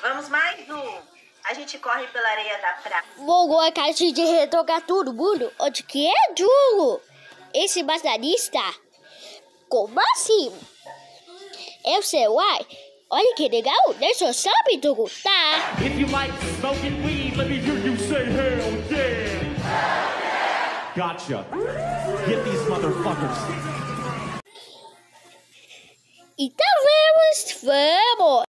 Vamos mais um. A gente corre pela areia da praia. Vou a caixa de retocar todo mundo. Onde que é, Diogo? Esse baterista? Como assim? Eu sei, uai. Olha que legal. Deixa eu saber, Diogo. Tá. If you like smoking weed, let me hear you say hell yeah. Gotcha. Get these motherfuckers. Então vamos.